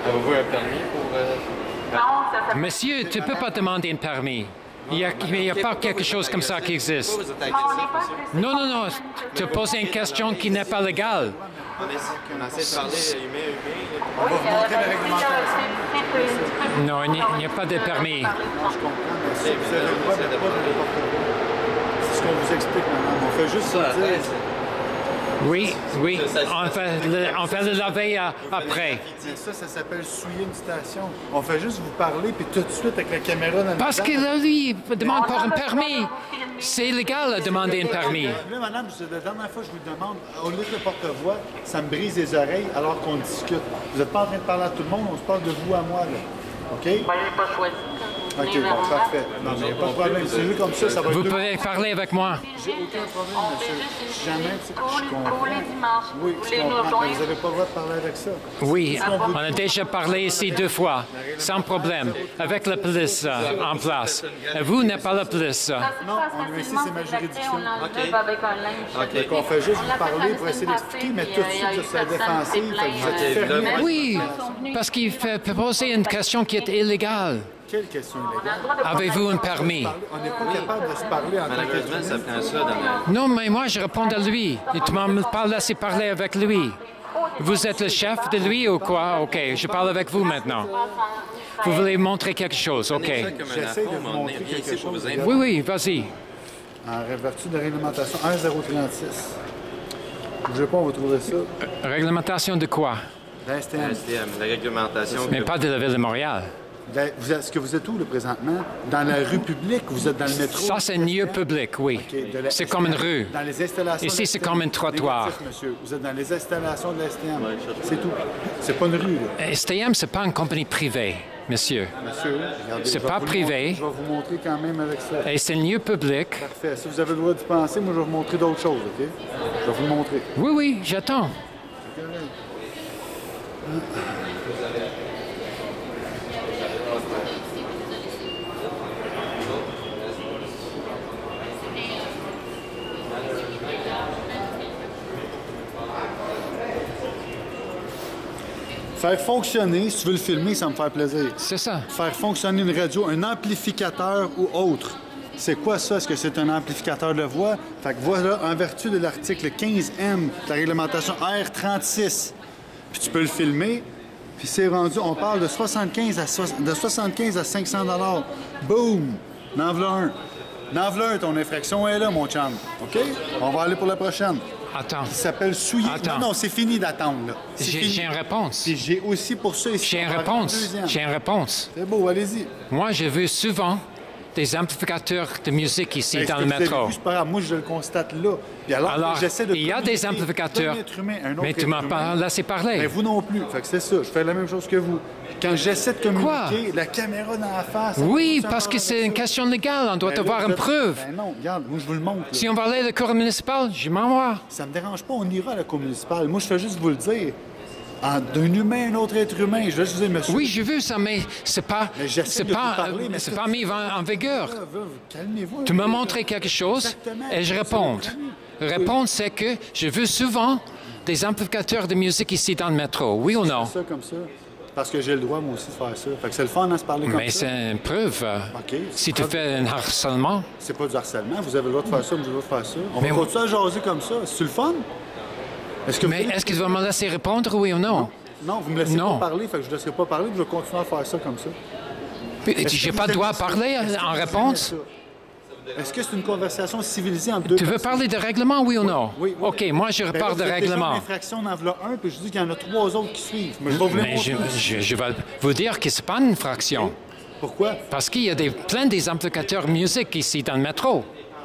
Avez-vous un permis pour... Monsieur, tu ne peux pas demander un permis. Il n'y a pas quelque chose comme ça qui existe. Vous êtes agressif, monsieur. Non, non, non. Tu as posé une question qui n'est pas légale. On essaie de parler humain. On va vous montrer la réglementation. Non, il n'y a pas de permis. Je comprends, mais si vous avez le droit de pas de n'importe quoi. C'est ce qu'on vous explique maintenant. On fait juste ça dire. Oui, oui. On fait le laver après. Ça s'appelle souiller une station. On fait juste vous parler, puis tout de suite avec la caméra dans le Parce que là, lui, il demande pour un permis. C'est illégal de demander un permis. Là, madame, la dernière fois que je vous demande, au lieu de le porte-voix, ça me brise les oreilles alors qu'on discute. Vous n'êtes pas en train de parler à tout le monde, on se parle de vous à moi, là. OK? Ben, j'ai pas choisi. OK, bon, parfait. Non, mais il n'y a pas de problème. C'est juste comme ça va être... Vous pouvez parler avec moi. J'ai aucun problème, monsieur. Jamais, je comprends. Tous les dimanches, Oui, tous je les comprends, mais jours. vous n'avez pas le droit de parler avec ça. Oui, on a déjà parlé ici 2 fois, sans problème, avec la police en place. Vous n'êtes pas la police. Non, on ici, c'est ma juridiction. On l'enlève avec un linge. Donc, on fait juste vous parler pour essayer d'expliquer, mais tout de suite, sur la défensive, fait que vous êtes fermé. Oui, parce qu'il fait poser une question qui est illégale. Quelle question illégale? Avez-vous un permis? On n'est pas capable de se parler en tant Malheureusement, ça qu'être prend ça dans la... Non, mais moi, je réponds à lui. Et tu m'as pas laissé parler avec lui. Vous êtes le chef de lui ou quoi? OK, je parle avec vous maintenant. Vous voulez montrer quelque chose? OK. J'essaie de vous montrer quelque chose. Oui, oui, vas-y. En vertu de la réglementation 1036. Bougez pas, on va trouver ça. Réglementation de quoi? La STM. STM, la réglementation... Mais pas de la ville de Montréal. Est-ce que vous êtes où, là, présentement? Dans la rue publique? Vous êtes dans le métro? Ça, c'est un lieu public, oui. OK, de la C'est comme une rue. Dans les installations... Ici, de c'est la STM. comme un trottoir. Négatif, monsieur. Vous êtes dans les installations de la STM. C'est tout. C'est pas une rue, là. STM, c'est pas une compagnie privée, monsieur. Monsieur, regardez, C'est je vais pas vous le privé. montrer. Je vais vous montrer quand même avec ça. Et c'est un lieu public. Parfait. Si vous avez le droit d'y penser, moi, je vais vous montrer d'autres choses, OK? Je vais vous le montrer. Oui, oui, j'attends. Faire fonctionner, si tu veux le filmer, ça me fait plaisir. C'est ça. Faire fonctionner une radio, un amplificateur ou autre. C'est quoi ça? Est-ce que c'est un amplificateur de voix? Fait que voilà, en vertu de l'article 15M de la réglementation R36, puis tu peux le filmer, puis c'est rendu, on parle de 75 à 500 $. Boum! N'en v'là un. N'en v'là un, ton infraction est là, mon chum. OK? On va aller pour la prochaine. Attends. Ça s'appelle souiller. Attends. Non, non, c'est fini d'attendre, là. C'est fini. J'ai une réponse. Puis j'ai aussi pour ça ici. J'ai une on va réponse. aller au deuxième. J'ai une réponse. C'est beau, allez-y. Moi, j'ai vu souvent des amplificateurs de musique ici Est-ce dans que le vous avez métro. vu, c'est pas grave. Moi, je le constate là. Puis alors j'essaie de il y a des communiquer amplificateurs, d'un être humain à un autre mais tu m'as être pas humain. laissé parler. Mais vous non plus. Fait que c'est ça. Je fais la même chose que vous. Quand j'essaie de communiquer, la caméra dans la face. Oui, ça parce va que avec c'est une ça. question légale. On doit Ben avoir là, une vous preuve. Ben non, regarde, moi, je vous le montre. là. Si on va aller à la cour municipale, je m'en vais. Ça me dérange pas, on ira à la cour municipale. Moi, je fais juste vous le dire. D'un humain à un autre être humain. Je vais juste vous dire, monsieur. Oui, j'ai vu ça, mais c'est pas, Mais j'essaie c'est de vous pas, parler, mais c'est tout- pas mis en vigueur. Calmez-vous. Tu m'as montré quelque chose Exactement. et je réponds. Réponse, c'est que je veux souvent des amplificateurs de musique ici dans le métro. Oui ou non? Ça comme ça. Parce que j'ai le droit, moi aussi, de faire ça. Fait que c'est le fun de se parler comme Mais ça. c'est une preuve. OK. Si tu fais un harcèlement, C'est pas du harcèlement. Vous avez le droit de faire ça, moi, j'ai le droit de faire ça. On Mais va moi- continuer à jaser comme ça. C'est le fun? Est-ce que mais est-ce que tu vas me laisser répondre, oui ou non? Non, vous me laissez Non. pas parler, fait que je ne laisserai pas parler, puis je vais continuer à faire ça comme ça. J'ai pas le droit de parler en réponse? Est-ce que c'est une conversation civilisée entre deux Tu veux personnes? parler de règlement, oui ou non? Oui, oui. OK, moi, je Ben là, parle de vous êtes déjà règlement. une infraction, on en voilà un, puis je dis qu'il y en a 3 autres qui suivent. Mais je vais vous les Mais montrer. je vais vous dire que c'est pas une infraction. Pourquoi? Parce qu'il y a plein des amplificateurs musique ici dans le métro.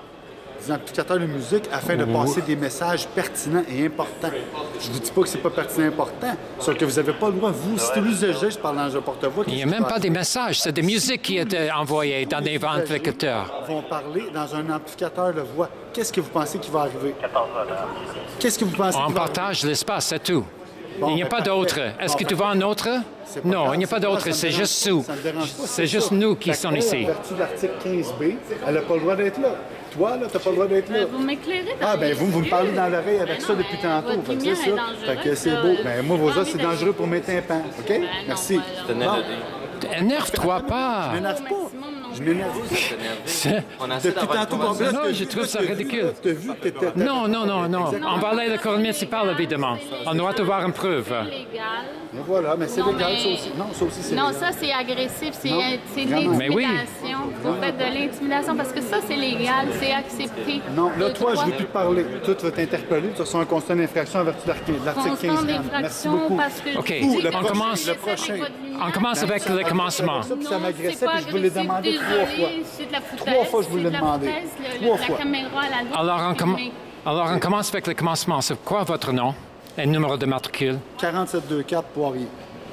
Des amplificateurs de musique afin de passer des messages pertinents et importants. Je vous dis pas que c'est pas pertinent et important, sauf que vous n'avez pas le droit, vous, si vous usagez, je parle dans un porte-voix. Il n'y a même pas des messages, c'est des musiques qui étaient envoyées dans des amplificateurs. Vont parler dans un amplificateur de voix. Qu'est-ce que vous pensez qui va arriver? Qu'est-ce que vous pensez On qui va arriver? partage l'espace, c'est tout. Bon, Il n'y a ben, pas parfait. d'autre. Est-ce Bon, que tu ben, veux un autre? C'est pas Non, grave, il n'y a pas c'est d'autre, ça me c'est dérange juste pas. nous. Ça me dérange pas, C'est juste ça. nous qui Fait sont qu'elle, ici. En vertu de l'article 15B, elle n'a pas le droit d'être là. Toi, là, t'as pas le droit d'être là. Vous m'éclairez dans Ah, ben les vous me yeux. parlez dans l'oreille avec ça depuis tantôt. Votre Fait que lumière c'est est ça. Fait que dangereuse, c'est ça. beau. Ben moi, vos os, c'est Envie de- dangereux pour mes tympans. OK? Merci. Tenez Bon, le dé. Énerve-toi pas. je m'énerve pas. Maximum, non. Je m'énerve. C'est- On a essayé Depuis d'avoir tantôt, une on conversation. Non, je trouve ça ridicule. T'as vu que t'étais... Non, non, non, non. On va aller à l'école municipale, évidemment. On doit avoir une preuve. Légal. Mais voilà, mais c'est Non, légal, mais- ça aussi. Non, ça aussi, c'est Non, légal. ça, c'est agressif, c'est Non, de vraiment. Mais oui. l'intimidation. Vous faites de l'intimidation parce que ça, c'est légal, c'est accepté. Non, là, Le toi, je droit- ne veux plus te parler. Toi, tu vas t'interpeller. Tu reçois un constat d'infraction en vertu de l'article Constant 15. Merci d'infraction beaucoup. parce que... OK, je dis le que on commence- le prochain. On commence avec le commencement. Ça, puis ça Non, m'agressait, c'est pas puis je vous l'ai agressif, demandé 3 fois. désolé, c'est de la foutaise. 3 fois, je vous l'ai c'est de la demandé. foutaise, 3 La fois. caméra, la loupe, Alors, on commence avec le commencement. C'est quoi votre nom et numéro de matricule? 4724 Poirier.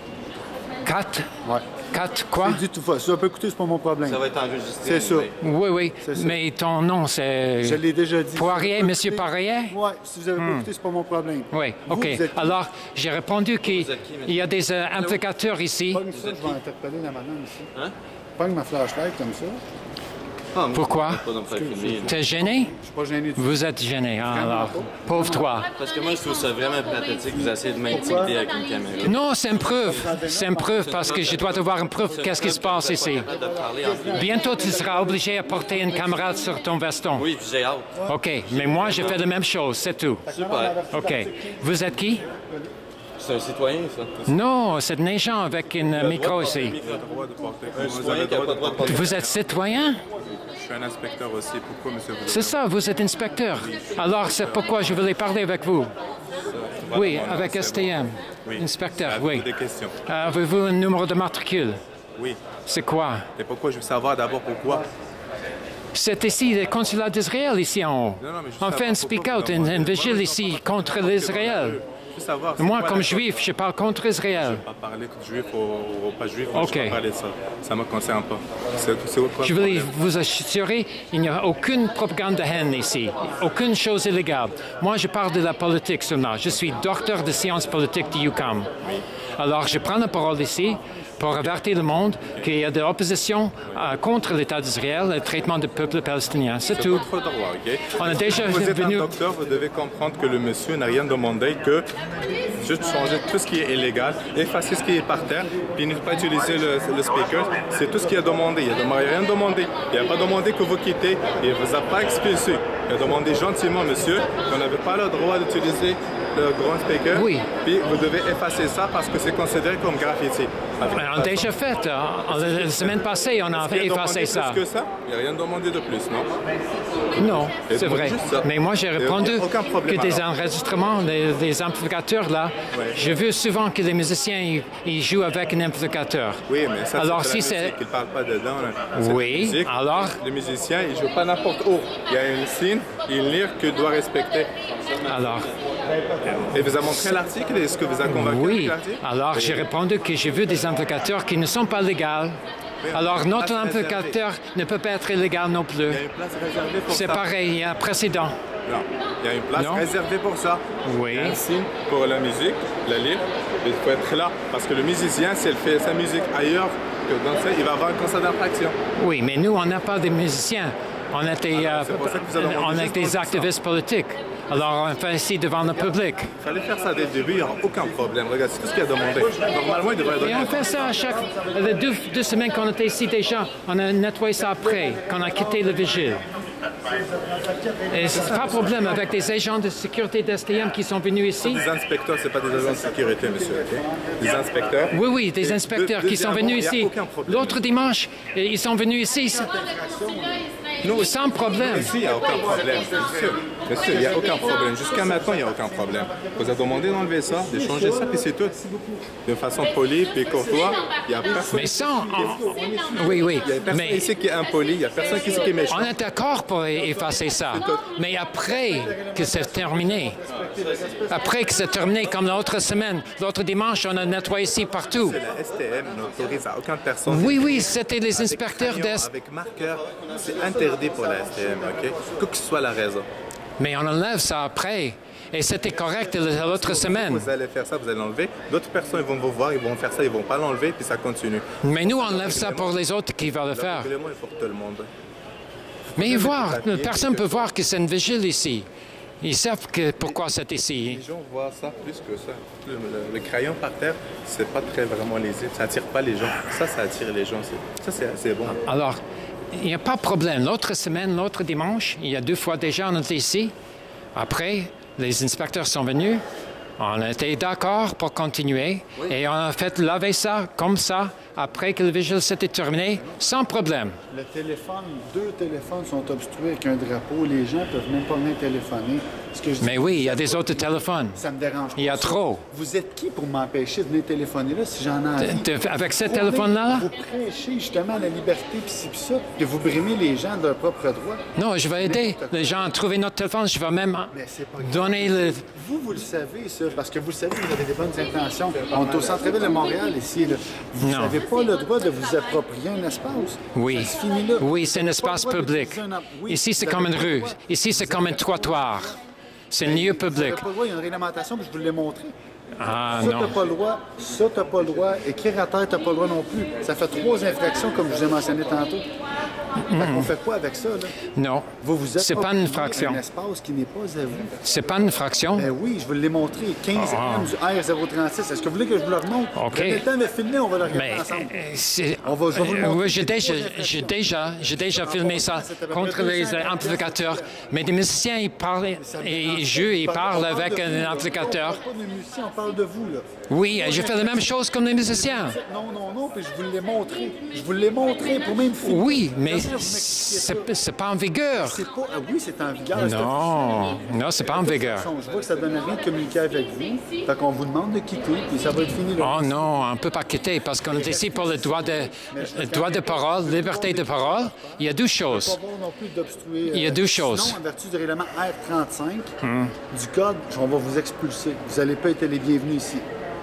4? Ouais. 4 quoi? C'est du tout fait. Si ça peut coûter, c'est pas mon problème. Ça va être enregistré. C'est ça. Oui, oui. C'est ça. Mais ton nom, c'est... Je l'ai déjà dit. Poirier, Si ça peut Monsieur coûter- Poirier? Ouais, si vous avez pas écouté, c'est pas mon problème. Oui, Vous, OK. vous êtes qui? Alors, j'ai répondu qu'il y a des implicateurs ici. Pogne ça, je vais interpeller la madame ici. Hein? Pogne ma flashlight comme ça. Ah, mais Pourquoi? pas dans le filmer. T'es gêné? Je suis pas gêné du tout. Vous êtes gêné, hein, alors. Pauvre toi. Parce que moi, je trouve ça vraiment pathétique. Vous essayez de m'intimider avec une caméra. Non, c'est une preuve. C'est une preuve parce que je dois avoir une preuve. Qu'est-ce qui se passe ici? De parler en... Bientôt, tu seras obligé à porter une caméra sur ton veston. Oui, puis j'ai hâte. OK, mais moi, j'ai fait la même chose, c'est tout. Super. OK. Vous êtes qui? C'est un citoyen, ça. Non, c'est des gens avec un micro ici. Un citoyen qui n'a pas le droit de porter. Vous êtes citoyen? Je suis un inspecteur aussi. Pourquoi, monsieur? C'est ça, vous êtes inspecteur. Alors, c'est pourquoi je voulais parler avec vous. Oui, avec STM. Inspecteur, oui. Des questions. Avez-vous un numéro de matricule? Oui. C'est quoi? Et pourquoi? Je veux savoir d'abord pourquoi. C'est ici le consulat d'Israël, ici en haut. Non, non, mais je veux On fait un savoir pourquoi speak-out, vous une demandez. vigile Moi, ici je veux contre savoir l'Israël. Je veux savoir. c'est Moi, quoi comme la- juif, je parle contre Israël. Pas parler de juif ou pas juif. Ok. Je ne pas parler de ça. Ça ne me concerne pas. C'est quoi Je le voulais problème? vous assurer, il n'y a aucune propagande de haine ici, aucune chose illégale. Moi, je parle de la politique seulement. Je suis docteur de sciences politiques de UQAM. Alors, je prends la parole ici pour avertir le monde qu'il y a de l'opposition contre l'État d'Israël et le traitement du peuple palestinien. C'est C'est tout. votre droit, OK? On a déjà Vous êtes un venu... docteur, vous devez comprendre que le monsieur n'a rien demandé que juste changer tout ce qui est illégal, effacer ce qui est par terre, puis ne pas utiliser le speaker. C'est tout ce qu'il a demandé. Il n'a rien demandé. Il n'a pas demandé que vous quittez. Il ne vous a pas expulsé. Il a demandé gentiment, monsieur, qu'on n'avait pas le droit d'utiliser le grand speaker. Oui. Puis vous devez effacer ça parce que c'est considéré comme graffiti. On a déjà fait. La semaine passée, on a Il a effacé demandé ça. plus que ça? Il n'a rien demandé de plus, non? Non, Et c'est donc, vrai. juste ça. Mais moi, j'ai Et répondu aucun problème, que des alors. enregistrements, des amplificateurs, là, Ouais. j'ai vu souvent que les musiciens, ils jouent avec un amplificateur. Oui, mais ça, Alors, c'est si la c'est... musique, il ne parle pas dedans. Là. C'est Oui, la musique. alors? Les musiciens, ils ne jouent pas n'importe où. Il y a une signe, une lyre que doit respecter. Alors, Et vous avez montré l'article? Est-ce que vous avez convaincu avec oui. l'article? Alors, j'ai répondu que j'ai vu des amplificateurs qui ne sont pas légaux. Alors, notre place amplificateur ne peut pas être illégal non plus. Il y a une place réservée pour C'est ça. pareil, il y a un précédent. Non, il y a une place Non? réservée pour ça. Oui. Il y a un signe pour la musique, la lyre. Il faut être là. Parce que le musicien, s'il fait sa musique ailleurs que dans ça, il va avoir un constat d'infraction. Oui, mais nous, on n'a pas de musiciens. On est des, c'est pour ça que vous avez demandé on est juste des pour ça. activistes politiques. Alors, on fait ici devant le public. Il fallait faire ça dès le début, il n'y aura aucun problème. Regarde, c'est tout ce qu'il a demandé. Normalement, il devrait Et donner. on fait ça à chaque... Les deux semaines qu'on était ici déjà, on a nettoyé ça après, quand on a quitté le vigile. Et c'est pas de problème avec des agents de sécurité d'STM qui sont venus ici. Des inspecteurs, ce pas des agents de sécurité, monsieur. Ok? Des inspecteurs. Oui, oui, des Et inspecteurs qui sont deuxièmement, venus il n'y a ici. aucun problème. L'autre dimanche, ils sont venus ici sans problème. Ici, il n'y a aucun problème. Monsieur, il n'y a aucun problème. Jusqu'à maintenant, il n'y a aucun problème. Vous avez demandé d'enlever ça, de changer ça, puis c'est tout. De façon polie, puis courtois. Il n'y a personne. Mais sans... Oui, oui. Il y a personne Mais ici qui est impoli, il n'y a personne ici qui est méchant. on est d'accord pour effacer ça. Mais après que c'est terminé, après que c'est terminé, comme l'autre semaine, l'autre dimanche, on a nettoyé ici partout. La STM n'autorise à aucune personne. Oui, oui, c'était les Avec inspecteurs crayon, d'Est. avec marqueur, c'est interdit pour la STM, OK? Quelle que soit la raison. Mais on enlève ça après. Et c'était correct l'autre semaine. Vous allez faire ça, vous allez l'enlever. D'autres personnes ils vont vous voir, ils vont faire ça, ils vont pas l'enlever, puis ça continue. Mais nous, on enlève ça pour les autres qui veulent le Le faire. règlement est pour tout le monde. Mais voir, personne ne peut voir que c'est une vigile ici. Ils savent pourquoi c'est ici. Les gens voient ça plus que ça. Le crayon par terre, c'est pas très vraiment lisible. Ça attire pas les gens. Ça attire les gens. Ça, c'est assez bon. Alors, il n'y a pas de problème. L'autre semaine, l'autre dimanche, il y a 2 fois déjà, on était ici. Après, les inspecteurs sont venus. On était d'accord pour continuer. Et on a fait laver ça comme ça, après que le vigile s'était terminé, sans problème. Le téléphone, 2 téléphones sont obstrués avec un drapeau. Les gens ne peuvent même pas venir téléphoner. Mais oui, il y a des autres téléphones. Ça me dérange pas. Il y a trop. Vous êtes qui pour m'empêcher de venir téléphoner là si j'en ai envie? Avec ce téléphone-là? Vous prêchez justement la liberté, puis ci, puis ça, que vous brimez les gens de leur propre droit. Non, je vais aider les gens à trouver notre téléphone. Je vais même donner le... Vous le savez, ça, parce que vous le savez, vous avez des bonnes intentions. On est au centre-ville de Montréal, ici. Là. Vous n'avez pas le droit de vous approprier un espace. Oui. Ça se finit là. Oui, c'est un espace public. Ici, c'est comme une rue. Ici, c'est comme un trottoir. C'est un lieu public. Il y a une réglementation, puis je vous l'ai montré. Ah, ça, non. t'as pas le droit. Ça, t'as pas le droit. Écrire à terre, t'as pas le droit non plus. Ça fait 3 infractions, comme je vous ai mentionné tantôt. On fait quoi avec ça, là? Non. Vous êtes C'est pas une infraction. un espace qui n'est pas à vous. C'est pas une infraction? Ben oui, je vous l'ai montré. 15 M du R036. Est-ce que vous voulez que je vous le remonte? OK. Prenez le temps de filmer, on va le regarder Mais ensemble. je vais vous le montrer. oui, j'ai déjà filmé ça contre les amplificateurs. Mais des musiciens, ils parlent, ils jouent, ils parlent avec un amplificateur. On parle pas des musiciens, on parle de vous, là. Oui, je fais la même chose comme les musiciens. Non, puis je vous l'ai montré. Je vous l'ai montré pour même filmer. Oui, mais Vous m'expliquez c'est pas en vigueur. C'est pas... oui, c'est en vigueur. Non, c'est pas en vigueur. Je vois que ça donne rien de communiquer avec vous. Fait qu'on vous demande de quitter, puis ça va être fini là. Oh non, on ne peut pas quitter parce qu'on est ici pour le droit de parole, liberté de parole. Il y a 2 choses. Il y a 2 choses. Sinon, en vertu du règlement R35 du Code, on va vous expulser. Vous n'allez pas être les bienvenus ici.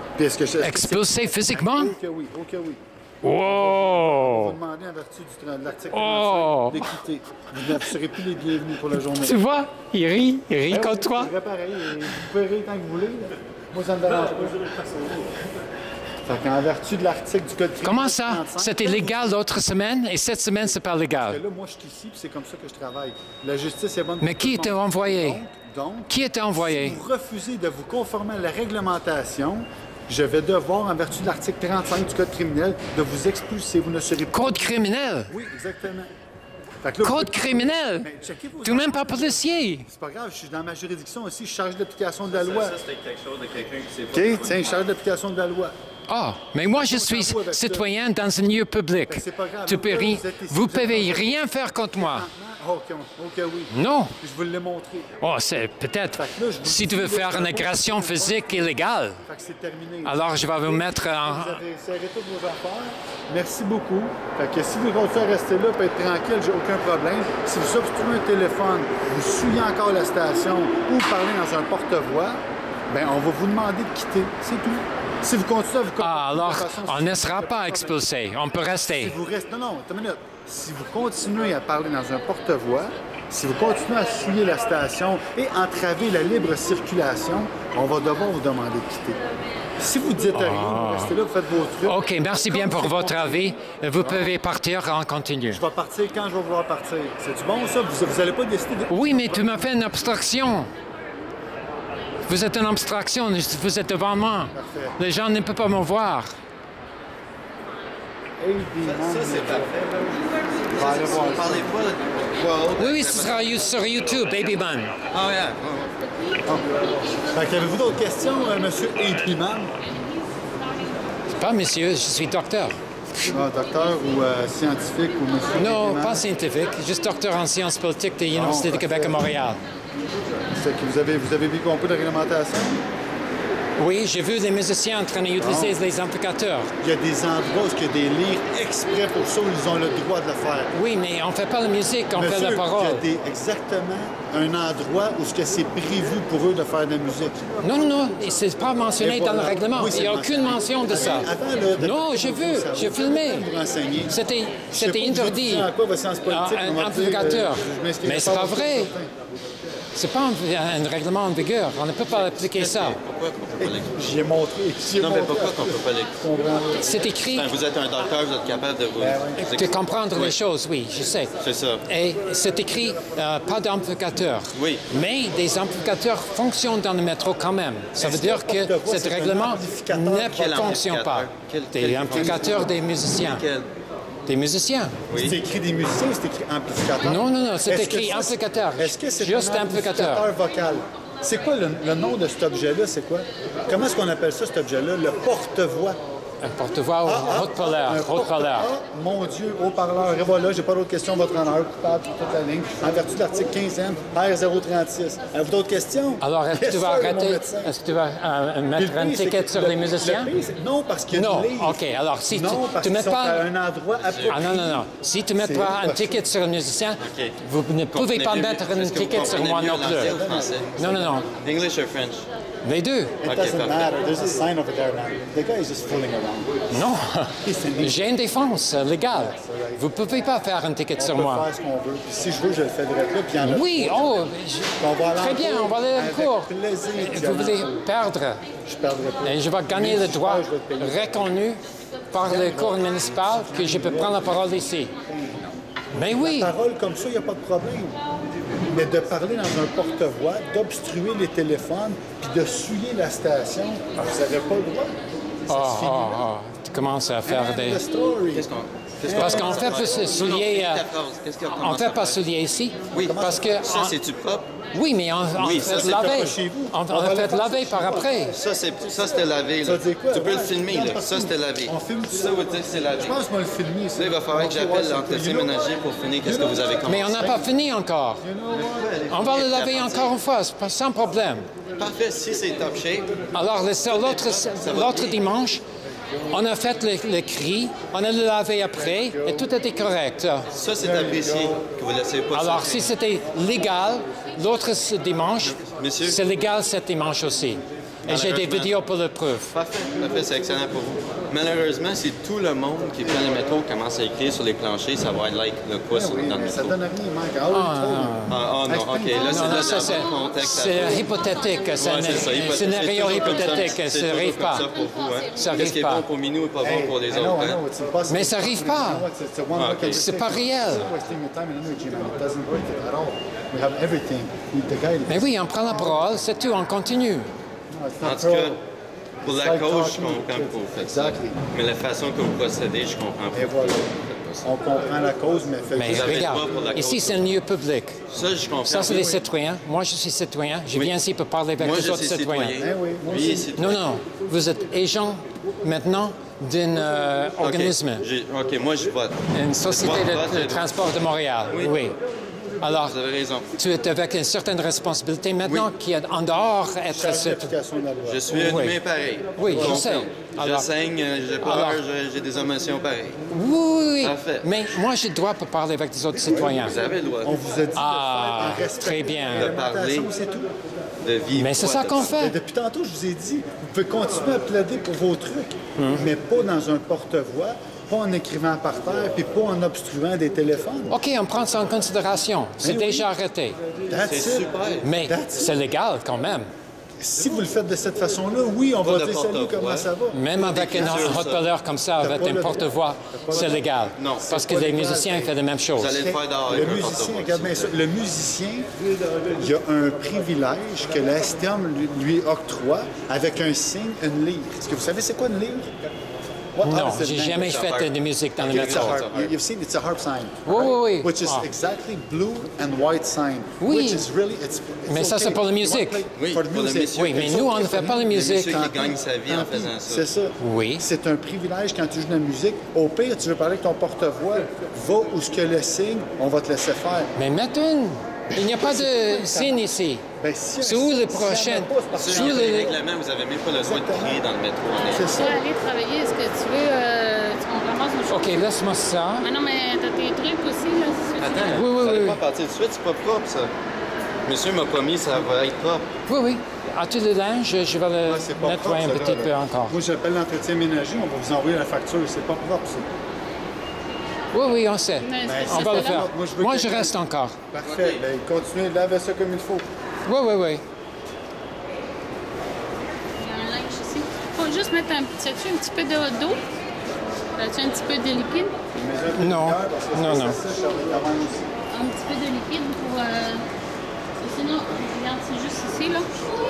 Expulser physiquement? OK, oui. Wow! On va demander en vertu de l'article 35 de quitter. Vous ne serez plus les bienvenus pour la journée. Tu vois, il rit contre toi. C'est pareil. Vous pouvez rire tant que vous voulez. Là. Moi, ça ne me dérange pas. Fait qu'en vertu de l'article du Code criminel... Comment ça? 35, C'était légal l'autre semaine et cette semaine, c'est pas légal. Là, moi, je suis ici, puis c'est comme ça que je travaille. La justice est bonne pour Mais qui était envoyé? Qui était envoyé? Si vous refusez de vous conformer à la réglementation, je vais devoir, en vertu de l'article 35 du Code criminel, de vous expulser. Vous ne serez pas... Code criminel? Oui, exactement. Fait que là, Code criminel? Tu n'es même pas policier. C'est pas grave, je suis dans ma juridiction aussi, je charge d'application de la loi. Ça, c'était quelque chose de quelqu'un qui s'est pas... OK, tiens, je charge d'application de la loi. Ah, mais moi, je suis citoyen dans un lieu public. C'est pas grave. Vous ne pouvez rien faire contre moi. OK, oui. Non. Je vous l'ai montré. Oh, c'est peut-être... Si tu veux faire une agression physique illégale, Fait que c'est terminé. alors je vais vous mettre en... Vous avez serré toutes vos affaires. Merci beaucoup. Fait que si vous continuez à rester là, peut être tranquille, j'ai aucun problème. Si vous obstruez un téléphone, vous souillez encore la station ou parlez dans un porte-voix, bien, on va vous demander de quitter. C'est tout. Si vous continuez à vous comporter alors, de façon... on ne sera pas expulsé. On peut rester. Si vous restez... Non, attends une minute. Si vous continuez à parler dans un porte-voix, si vous continuez à souiller la station et entraver la libre circulation, on va devoir vous demander de quitter. Si vous dites rien, vous restez là, vous faites vos trucs. OK, merci bien pour votre avis. Vous pouvez partir en continu. Je vais partir quand je vais vouloir partir. C'est du bon, ça? Vous n'allez pas décider de... Oui, mais tu m'as fait une abstraction. Vous êtes une abstraction. Vous êtes devant moi. Parfait. Les gens ne peuvent pas me voir. Ça, c'est parfait. On va aller voir ça. Parlez pas... Oui, ce sera sur YouTube, Baby Man. Ah, ouais. Fait que avez-vous d'autres questions, monsieur Epiman? Pas monsieur, je suis docteur. Docteur ou scientifique ou monsieur Non, Epiman? pas scientifique, juste docteur en sciences politiques de l'Université de Québec à Montréal. C'est que vous avez bien compris la réglementation? Oui, j'ai vu des musiciens en train d'utiliser les amplificateurs. Il y a des endroits où il y a des livres exprès pour ça, où ils ont le droit de le faire. Oui, mais on ne fait pas la musique, on fait la parole. Il y a exactement un endroit où c'est prévu pour eux de faire de la musique. Non, c'est pas mentionné Et dans le voilà. règlement. Oui, Il n'y a aucune mention de ça. Avant, là, Non, j'ai vu, j'ai filmé. Vous renseigner. C'était interdit. À quoi, votre science politique? Un amplificateur. Mais c'est pas vrai. c'est pas un règlement en vigueur. On ne peut pas appliquer ça. Pourquoi qu'on peut pas l'écouter? J'y ai montré. Non, mais pourquoi qu'on peut pas l'écouter? C'est écrit Enfin, vous êtes un docteur, vous êtes capable de vous... de comprendre les choses, oui, je sais. C'est ça. Et c'est écrit pas d'amplificateur. Oui. Mais des amplificateurs fonctionnent dans le métro quand même. Ça veut dire que ce règlement ne fonctionne pas. Des amplificateurs des musiciens. Quel? Des musiciens. Oui. C'est écrit des musiciens ou c'est écrit amplificateur? Non, non, non, c'est Est-ce écrit que ça, amplificateur. Est-ce que c'est juste un amplificateur vocal? C'est quoi le nom de cet objet-là? C'est quoi? Comment est-ce qu'on appelle ça, cet objet-là? Le porte-voix. Un porte-voix haut-parleur. Ah, mon Dieu, haut-parleur. Et voilà, j'ai pas d'autres questions, votre honneur, coupable sur toute la ligne. En vertu de l'article 15N, R036. Avez-vous d'autres questions? Alors, est-ce que tu vas arrêter? Est-ce que tu vas mettre un ticket sur les musiciens? Non, parce qu'il y a Non, des livres. OK. Alors, si non, parce tu mets qu'ils sont pas... à un endroit approprié. Ah non, non, non. Si tu ne mets pas un ticket sur un musicien, OK. vous ne pouvez pas mettre un ticket sur moi non plus. Non, non, non. English or French? Les deux. It doesn't parfait. matter. There's a sign over there, man. The guy is just fooling around. Non. He's an J'ai une défense légale. Vous ne pouvez pas faire un ticket sur On peut moi. faire ce qu'on veut. Puis si je veux, je le fais direct là. Puis il y en a. Oui, oh, On va aller en très bien, cours on va aller en avec cours. plaisir, Vous Diana. voulez perdre. Je perdrai pas. Et je vais gagner le droit Je vais te payer. reconnu par le cours municipal que je peux prendre la parole ici. Mais oui, Parole comme ça, il n'y a pas de problème. Mais de parler dans un porte-voix, d'obstruer les téléphones, puis de souiller la station, vous n'avez pas le droit. Ça se finit là. tu commences à faire des... The story. Parce qu'on fait pas soulier... Qu'est-ce qu'on on ne fait pas soulier ici. Oui, parce que... Ça, c'est-tu propre? Oui, mais on Oui, ça, fait c'est laver. pas chez vous. On On va fait le faire laver chez par vous. après. Ça, c'était lavé. Là. Ça veut dire quoi? Tu peux le Ouais, filmer, regarde là. partout. Ça, c'était lavé. On filme Ça veut dire que c'est lavé. Je pense qu'on va le filmer, ça. Là, il va falloir que j'appelle l'entretien ménager pour finir qu'est-ce que vous avez commencé. Mais on n'a pas fini encore. On va le laver encore une fois, c'est pas- sans problème. Parfait, si c'est top shape. Alors, l'autre dimanche, on a fait le cri, on a le lavé après, et tout était correct. Ça, c'est apprécié que vous ne laissez pas Alors, ça. si c'était légal, l'autre dimanche, Monsieur? c'est légal cet dimanche aussi. Et j'ai des Malheureusement. vidéos pour le preuve. Parfait, c'est excellent pour vous. Malheureusement, si tout le monde qui prend le métro commence à écrire sur les planchers, ça va être like le quoi Oui, dans le mais ça métro. donne rien, il manque. Ah oui, Ah non, OK, là, c'est Non, dans ça, le contexte. c'est hypothétique, c'est Ouais, c'est ça, un scénario hypothétique, ça n'arrive pas. Ça pour vous, hein? Ça Qu'est-ce qui arrive est pas. bon pour Minou et pas bon pour les I autres, know, I hein? know, it's impossible. Mais ça arrive pas. It's a one Ah, look ok. at C'est the pas thing. réel. You're wasting your time and energy, man. It doesn't work it at all. We have everything. The guy. Mais oui, on prend la parole, c'est tout, on continue. No, it's not En tout cas, pro. pour It's la like cause, je talking to comprends que vous faites ça. Exactly. Mais la façon que vous procédez, je comprends pas. Et voilà. On comprend la cause, mais faites Mais Vous avez le droit regarde, pour la ici cause. c'est un lieu public. Ça, je comprends. Ça, c'est Oui, les oui. citoyens. Moi, je suis citoyen. Je Oui. viens ici pour parler avec Moi, les je autres suis citoyens. citoyen. Eh oui, moi Lui, aussi. est Non, citoyen. non. Vous êtes agent maintenant d'un OK. organisme, OK, moi, je vote. une société de transport de Montréal. Oui. Alors, Vous avez raison. tu es avec une certaine responsabilité maintenant qui est en dehors être Charge ce- d'application de la loi. Je suis un Oui. humain pareil. Oui, je Donc, sais. Alors- je saigne, j'ai peur, Alors- j'ai des émotions pareilles. Oui, Parfait. mais moi, j'ai le droit pour parler avec des autres citoyens. Vous avez le droit On vous a dit Ah, de faire en respect très bien. de De parler. l'alimentation, c'est tout. de vivre. Mais c'est ça qu'on Mais fait. depuis tantôt, je vous ai dit, vous pouvez continuer à plaider pour vos trucs, mais pas dans un porte-voix, pas en écrivant par terre, puis pas en obstruant des téléphones. OK, on prend ça en considération. C'est Mais oui. déjà arrêté. That's C'est it. super. Mais That's c'est légal quand même. Si vous le faites de cette façon-là, oui, on Pas va de dire salut, porte-voix. comment ça va. Même avec un Bien sûr, ça. haut-parleur comme ça, avec pas un le porte-voix, droit. T'as pas c'est le légal. Non, Parce que pas les légal. musiciens font la même chose. Vous allez le faire dehors Le avec un musicien, porte-voix. regarde bien ça, le musicien, il a un privilège que la STM lui octroie avec un signe, une lyre. Est-ce que vous savez c'est quoi une lyre? What Non, is it j'ai meant? jamais It's a fait harp. de musique dans le It's a métro. harp. You've seen it's a harp sign. Oui, oui, oui. Which is Ah. exactly blue and white sign. Oui. Which is really, it's Mais ça, okay. c'est pour la You musique. want to play Oui, for the pour le music. monsieur. Oui, mais It's nous, on okay ne fait for pas you. la musique. monsieur qui Tant gagne pis, sa vie en tant pis. faisant ça. C'est ça. Oui. C'est un privilège quand tu joues de la musique. Au pire, tu veux parler avec ton porte-voix, va où ce que le signe, on va te laisser faire. Mais maintenant, il n'y a pas de signe ici. Ben, si C'est où les si prochaines? il y en a pas, c'est parce que- Sous Dans les les- règlements, vous n'avez même pas le droit de crier dans le métro. C'est Tu ça. veux aller travailler, est-ce que tu veux... on ramasse nos choses? OK, laisse-moi ça. Mais non, mais t'as tes trucs aussi, là. si tu veux. Attends, Oui, oui, ça oui. va pas partir tout de suite, c'est pas propre, ça. Monsieur m'a promis, ça va être propre. Oui, oui. As-tu le linge? Je vais le Ah, c'est pas nettoyer un propre, petit ça, peu là. encore. Moi, j'appelle l'entretien ménager, on va vous envoyer la facture. C'est pas propre, ça. Oui, oui, on sait. Mais c'est On va le ça, là. faire. Moi, je veux Moi, je quelqu'un- reste encore. Parfait. Ben, continuez, lavez ça comme il faut. Oui, oui, oui. Il y a un linge ici. Il faut juste mettre un petit peu d'eau. As-tu un petit peu de liquide? Non, non, non. Un petit peu de liquide pour... Sinon, regarde, c'est juste ici, là.